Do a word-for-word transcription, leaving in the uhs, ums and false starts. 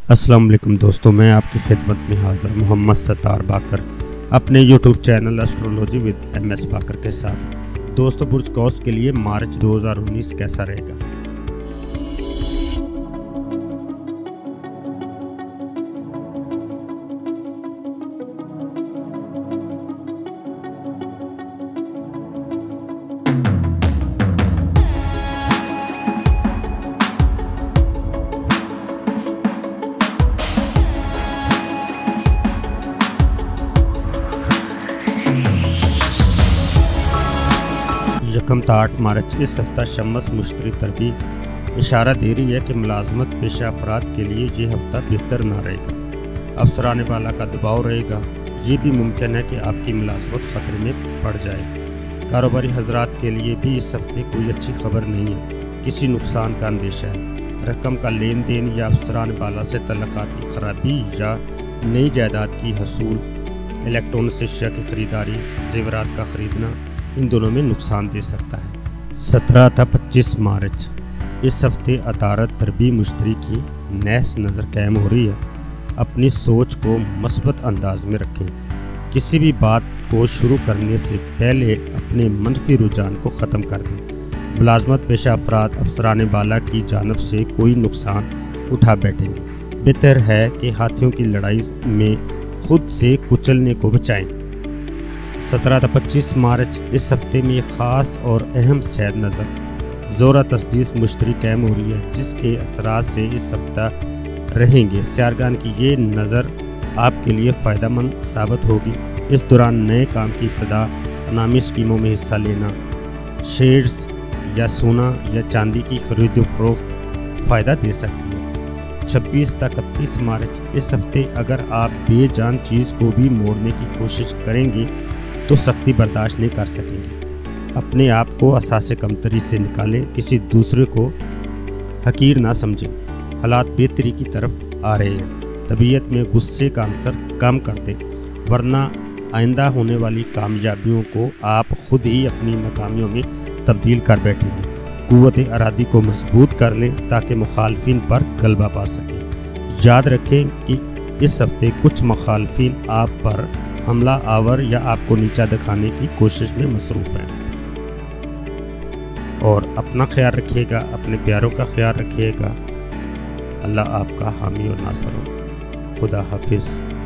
السلام علیکم دوستوں، میں آپ کی خدمت میں حاضر محمد ستار باقر اپنے YouTube channel astrology with M S Baqir کے ساتھ۔ دوستوں، برج قوس کے لیے مارچ دو ہزار انیس کیسا رہے گا؟ یکم تا آٹھ مارچ اس ہفتہ شمس مشتری تربی اشارہ دے رہی ہے کہ ملازمت پیشہ افراد کے لیے یہ ہفتہ بہتر نہ رہے گا۔ افسران بالا کا دباؤ رہے گا، یہ بھی ممکن ہے کہ آپ کی ملازمت خطرے میں پڑ جائے۔ کاروباری حضرات کے لیے بھی اس ہفتے کوئی اچھی خبر نہیں ہے، کسی نقصان کا اندیشہ ہے۔ رقم کا لین دین یا افسران بالا سے تعلقات کی خرابی یا نئی جائیداد کی حصول، الیکٹرانکس اشیاء کی خریداری، زیورات کا خریدنا ان دونوں میں نقصان دے سکتا ہے۔ سترہ تا پچیس مارچ اس ہفتے عطارد تربی مشتری کی نیس نظر قائم ہو رہی ہے۔ اپنی سوچ کو مثبت انداز میں رکھیں، کسی بھی بات کو شروع کرنے سے پہلے اپنے منفی رجحان کو ختم کر دیں۔ ملازمت پیشہ افراد افسران بالا کی جانب سے کوئی نقصان اٹھا بیٹھیں گے۔ بہتر ہے کہ ہاتھیوں کی لڑائی میں خود سے کچلنے کو بچائیں۔ سترہ تا پچیس مارچ اس ہفتے میں ایک خاص اور اہم سید نظر زورہ تصدیق مشتری قائم ہو رہی ہے، جس کے اثرات سے اس ہفتہ رہیں گے۔ سیارگان کی یہ نظر آپ کے لیے فائدہ مند ثابت ہوگی۔ اس دوران نئے کام کی ابتدا، انعامی اسکیموں میں حصہ لینا، شیئرز یا سونا یا چاندی کی خرید و فروخت فائدہ دے سکتی ہے۔ چھبیس تا اکتیس مارچ اس ہفتے اگر آپ بے جان چیز کو بھی موڑنے کی کوشش کریں گے تو سختی برداشت نہیں کر سکیں گے۔ اپنے آپ کو اساس کمتری سے نکالیں، کسی دوسرے کو حقیر نہ سمجھیں۔ حالات بہتری کی طرف آ رہے ہیں، طبیعت میں غصے کا عنصر کم کر دیں، ورنہ آئندہ ہونے والی کامیابیوں کو آپ خود ہی اپنی ناکامیوں میں تبدیل کر بیٹھیں گے۔ قوت ارادی کو مضبوط کر لیں تاکہ مخالفین پر غلبہ پا سکیں۔ یاد رکھیں کہ اس ہفتے کچھ مخالفین آپ پر حملہ آور یا آپ کو نیچا دکھانے کی کوشش میں مصروف ہیں۔ اور اپنا خیال رکھیے گا، اپنے پیاروں کا خیال رکھیے گا۔ اللہ آپ کا حامی اور ناصر ہو۔ خدا حافظ۔